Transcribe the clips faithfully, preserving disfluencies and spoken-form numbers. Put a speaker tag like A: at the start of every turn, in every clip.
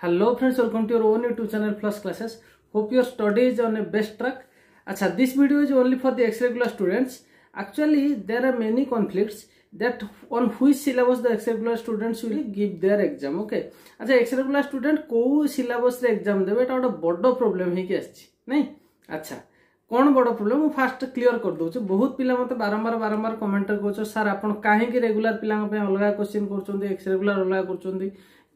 A: Hello friends, welcome to your own YouTube channel Plus Classes. Hope your study is on a best track. Acha, this video is only for the ex-regular students. Actually, there are many conflicts that on which syllabus the ex-regular students will give their exam. Okay. Acha, ex-regular student को syllabus रे exam देवे टा ଗୋଟେ बड़ problem है कि आछि नहीं. अच्छा कौन बड़ प्रॉब्लम मु फास्ट क्लियर कर दउछ. बहुत पिला मते बारंबार बारंबार कमेंट करूछ सर आपण काहे कि रेगुलर पिला पे अलगा क्वेश्चन करछोंदी एक्स रेगुलर अलगा करछोंदी.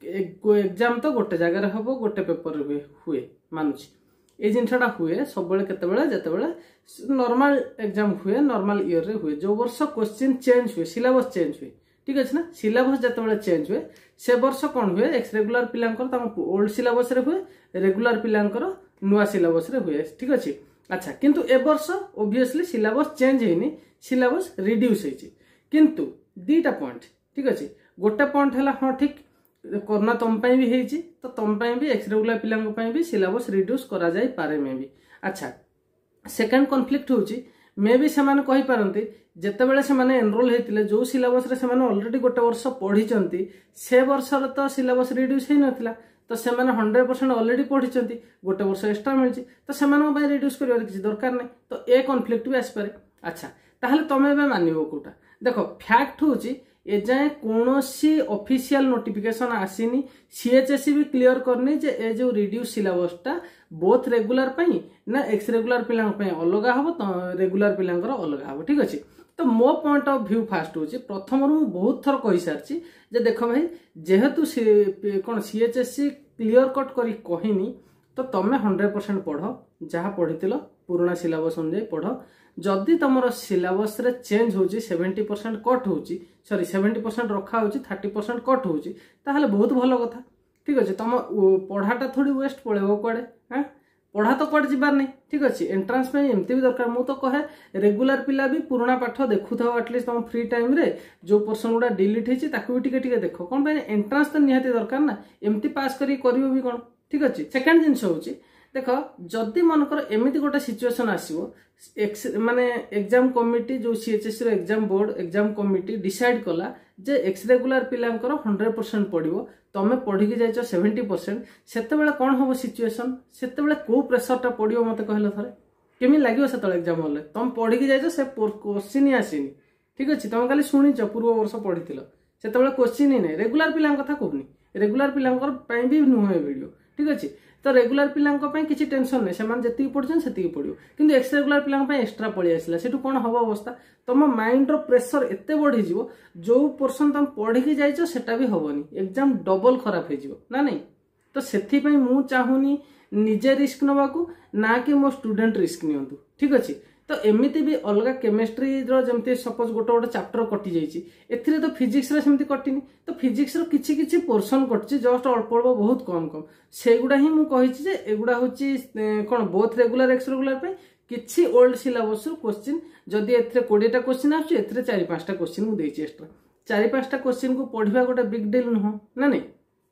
A: को एग्जाम तो गोटे जगह रे हबो गोटे पेपर रे हुए मानुछि ए जिनसाटा हुए सब बेले केते बेले जते बेले नॉर्मल एग्जाम हुए नॉर्मल ईयर रे हुए जो वर्ष क्वेश्चन चेंज हुए सिलेबस चेंज हुए ठीक अछि ना. सिलेबस जते बेले चेंज हुए से वर्ष कोन हुए एक्स रेगुलर पिलांकर तम ओल्ड सिलेबस रे हुए रेगुलर पिलांकर नुवा सिलेबस रे हुए ठीक अछि. अच्छा किंतु ए वर्ष ऑब्वियसली सिलेबस चेंज हेनी सिलेबस रिड्यूस हेछि किंतु दीटा पॉइंट ठीक अछि. गोटे पॉइंट हला हां ठीक कोरोना तुम भी हेछि तो तुम भी एक्स रेगुलर पिलांग पई भी सिलेबस रिड्यूस करा जाय पारे मे भी. अच्छा सेकंड कॉन्फ्लिक्ट होछि मे भी से माने कहि पारंती जते बेले से माने एनरोल हेतिले जो सिलेबस रे से माने ऑलरेडी गोटे वर्ष पढी चंती से वर्ष रे तो सिलेबस रिड्यूस हे नथिला तो से माने हंड्रेड परसेंट ऑलरेडी पढी चंती गोटे वर्ष एक्स्ट्रा मिलछि तो से माने पई रिड्यूस करबार किछि दरकार नै तो ए कॉन्फ्लिक्ट भी आस पारे. अच्छा ताहले तमे बे मानिबो कोटा देखो फैक्ट होछि ए जाए कौनसी ऑफिशियल नोटिफिकेशन आसीनी सीएचएससी भी क्लियर करनी जे ए जो रिड्यूस सिलेबस टा बोथ रेगुलर पई ना एक्स रेगुलर पिलांग पई अलगा हबो तो रेगुलर पिलांगर अलगा हबो ठीक अछि. तो मो पॉइंट ऑफ व्यू फास्ट होछि प्रथम रु बहुत थर कहि सारछि जे देखो भाई जेहेतु कोन सीएचएससी क्लियर कट करी कहिनी तो तमे हंड्रेड परसेंट पढ़ो जहा पढ़ितिलो पुराना सिलेबस अनुसार पढ़ो. जदि तुमर सिलेबस रे चेंज होची सेवेंटी परसेंट कट होची सॉरी सेवेंटी परसेंट रखा होची थर्टी परसेंट कट होची ताहले बहुत भलो कथा ठीक अछि. तुम पढ़ाटा थोड़ी वेस्ट पळेबो कोडे हां पढ़ा तो कोड जिबार नै ठीक अछि. एंट्रेंस में एमती भी दरकार मु तो कहे रेगुलर पिला भी पुराना पाठ देखुथाओ एटलीस्ट तुम फ्री टाइम रे जो पोर्शन गुडा डिलीट हेची ताकू भी टिके टिके देखो कोन पे एंट्रेंस तो निहाती दरकार ना एमती पास करी करिवो भी कोन ठीक अछि. सेकंड जिंस होची देख जदि मनकर एमती गोटे सिचुएशन आसीबो एक्स माने एग्जाम कमिटी जो सीएचएससी रो exam board exam committee decide कला जे एक्स रेगुलर पिलांकर हंड्रेड परसेंट पढ़िबो तमे पढ़ी के जाइछो सेवेंटी परसेंट सेते बेला कोन होबो सिचुएशन सेते बेला को प्रेशर टा पड़ियो मते कहले थरे केमि लागियो सेते एग्जाम होले तम पढ़ी के जाइछो से क्वेश्चन ही आसीनी ठीक अछि. तम खाली सुनिछो पूर्व वर्ष पढ़िथिलो सेते बेला क्वेश्चन ही नै रेगुलर पिलांक कथा कहूनी रेगुलर पिलांकर पई भी नुहे वीडियो ठीक अछि. तो रेगुलर पिलांक पई किछि टेंशन नै सेमान जति पढछन सेति पढियो किंतु एक्स रेगुलर पिलांक पई एक्स्ट्रा पळि आसिला सेटु कोन हबो अवस्था तम माइंड रो प्रेशर एते बढ़ी जिवो जो पर्सन तम पढि के जाइछो सेटा भी हबोनी एग्जाम डबल खराब हे जिवो ना नै. तो सेथि पई मु चाहुनी निजे रिस्क नबाकू ना कि मो स्टूडेंट रिस्क नियंतु ठीक अछि. तो एमिति भी अलगा केमिस्ट्री रो जेमति सपोज गोटे गोटे चैप्टर कटि जाइछि एथिरे तो फिजिक्स रे सेमति कटिनी तो फिजिक्स रो किछि किछि पोर्शन कटछि जस्ट अल्प अल्प बहुत कम कम सेगुडा ही मु कहिछि जे एगुडा होछि कोन बोथ रेगुलर एक्स रेगुलर पे किछि ओल्ड सिलेबस रो क्वेश्चन जदि एथिरे ट्वेंटी टा क्वेश्चन आछी एथिरे फोर पाँच टा क्वेश्चन मु देछि एक्स्ट्रा फोर पाँच टा क्वेश्चन को पढिबा गोटे बिग डील न हो ना नै.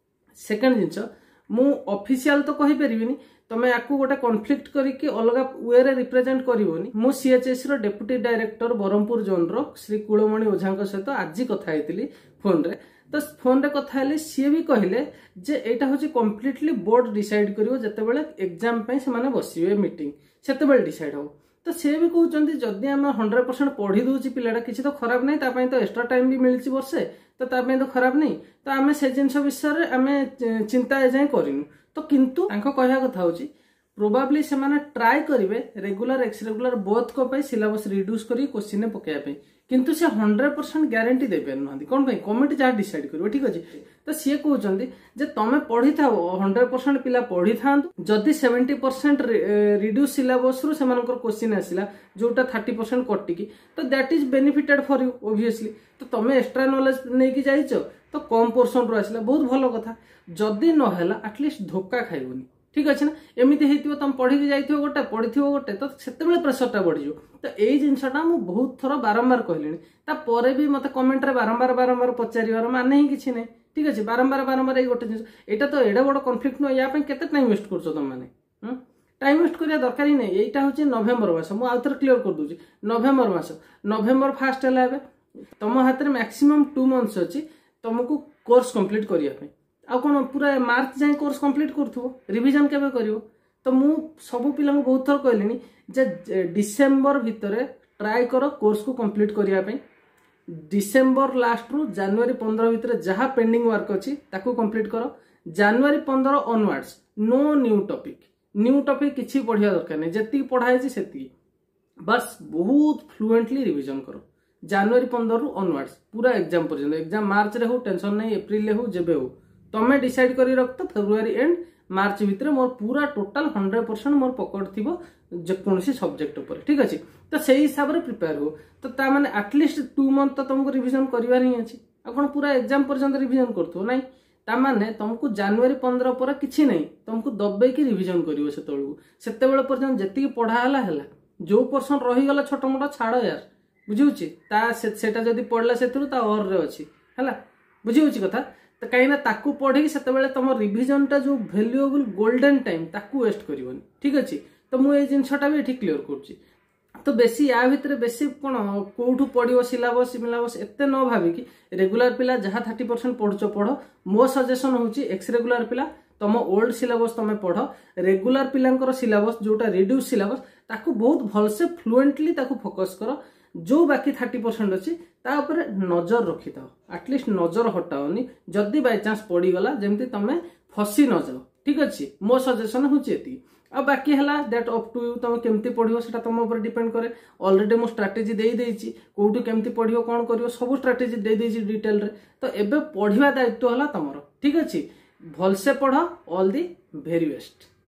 A: सेकंड जिंस मु ऑफिशियल तो कहि परिबिनी तमे याकू गोटे कॉन्फ्लिक्ट करिके अलगा वे रे रिप्रेजेंट करिवोनी. मु सीएचएस रो डेप्यूटी डायरेक्टर बरहमपुर जोन रो श्री कुलमणि ओझांक सहित आज कथा हेतिली फोन रे तो फोन रे कथा हेले सी भी कहले जे एटा होची कंप्लीटली बोर्ड डिसाइड करिवो जते बेले एग्जाम पई से माने बसिवे मीटिंग सेते बेले डिसाइड हो. तो से भी कहउचंदी जदी हम हंड्रेड परसेंट पढ़ी दोची पिलाडा किछि तो खराब नै ता पई तो एक्स्ट्रा टाइम भी मिलछि वर्षे तो ता पई तो खराब नै तो आमे से जिंस विषय रे आमे चिंता ए जाय करिनु. तो किंतु आंको कहया कथा होची प्रोबेबली से माने ट्राई करिवे रेगुलर एक्स रेगुलर बोथ को पई सिलेबस रिड्यूस करी क्वेश्चन ने पकेया पे किंतु से हंड्रेड परसेंट गारंटी देबे नहदी कोन पई कमिटी जा डिसाइड करिवो ठीक अछि. तो सी कहउचंदी जे तमे पढी थाओ हंड्रेड परसेंट पिला पढी थांत जदी सेवेंटी परसेंट रिड्यूस सिलेबस रु सेमानकर क्वेश्चन आसिला जोटा थर्टी परसेंट कटि की तो that is benefited for you obviously. तो तमे एक्स्ट्रा नॉलेज नै कि जाइछो तो कम पोर्शन रु आसिला बहुत भलो कथा जदी न हैला एटलीस्ट धोखा खाइबोनी ठीक अछि ना. एमिति हेतिबो तम पढी के जाइथिबो गोटे पढिथिबो गोटे तो सेते बेले प्रेशर टा बढ़ी जो. तो एई जिंसटा मु बहुत थरो बारंबार कहलिनी ता परे भी मते कमेंट रे बारंबार बारंबार पचारिवार माने ही किछि नै ठीक अछि. बारंबार बारंबार एई गोटे जिंस एटा तो एडा बड कॉन्फ्लिक्ट न या पे केते टाइम वेस्ट करछो तम माने हम टाइम वेस्ट करिया दरकार ही नै. एटा होछि नवंबर मास मु आउतर क्लियर कर दोछि नवंबर मास नवंबर फर्स्ट हला बे तम हाथ रे मैक्सिमम टू मंथ्स अछि तुमको कोर्स कंप्लीट करिया पे आ कौन पूरा मार्च जाए कोर्स कंप्लीट करथबो रिवीजन केबे करिवो तो मु सब पिला बहुत थर कहलिनी जे डिसेंबर भितर ट्राई करो कोर्स को कंप्लीट करिया पे डिसेंबर लास्ट रु जनवरी पंद्रह भितर जहाँ पेंडिंग वर्क अच्छी ताकू कंप्लीट करो जनवरी पंद्रह onwards no new topic new topic किसी पढ़िया दरकार नहीं जी पढ़ाई से बस बहुत फ्लुएंटली रिवीजन करो जनवरी पंद्रह रु ऑनवर्ड्स पूरा एग्जाम पर्यंत एग्जाम मार्च रे हो टेंशन नहीं एप्रिल हो जेबे हो तमें डिसाइड करी रख तो फेब्रुआरी एंड मार्च भितर मोर पूरा टोटाल हंड्रेड परसेंट मोर पकड़ थी जेकोसी सब्जेक्ट उपर ठीक अच्छे तो से हिसाब से प्रिपेयर हो तो ताने आटलिस्ट टू मंथ तो तुमको रिवीजन कर ही अच्छी आपन पूरा एग्जाम पर्यंत रिवीजन करथो नहीं ताने तुमको जनवरी पंद्रह पर किसी नहीं तुमको दबेकी रिवीजन करिवो से तळु सेते बेले पर्यंत जति पढ़ा हला हला जो पर्सन रहीगला छोट मोट छाड़ यार बुझी ता सेटा जदि पढ़ला से ता और रे अच्छी है बुझी कथा तो कहीं ना ताकू पढ़ी से तुम रिविजन टा जो वैल्यूएबल गोल्डन टाइम ताकू वेस्ट करनी ठीक अच्छे तो मुझे जिनसा भी ये क्लीयर करुच्ची तो बेसी या भितर बेसी कौन कौटू पढ़ो सिलेबस सिलेबस एत न भाविकी रेगुलर पिला जहाँ थर्टी परसेंट पढ़ुच पढ़ मो सजेसन हूँ एक्स रेगुलर पिला तुम ओल्ड सिलेबस तुम पढ़ रेगुलर पिलांकर सिलेबस जोटा रिड्यूस सिलेबस ताकू बहुत भलसे फ्लुएंटली ताकू फोकस कर जो बाकी थर्टी परसेंट अच्छी तापर नजर रखी था आटलिस्ट नजर हटाओनी जदि बाय चांस पड़ीगला जमती तुम फसी न जाओ ठीक अच्छे मो सजेसन हूँ ये आ बाकी है दैट अप टू यू तुम केमती पढ़ो से तुम ऊपर डिपेंड करे ऑलरेडी मो स्ट्राटेजी दे देइछि कोठू केमती पढ़ियो कोन करियो सब स्ट्राटेजी दे देइछि डिटेल रे तो एबे पढ़िवा दायित्व हला तमरो ठीक अछि भलसे पढ़ ऑल दी वेरी बेस्ट।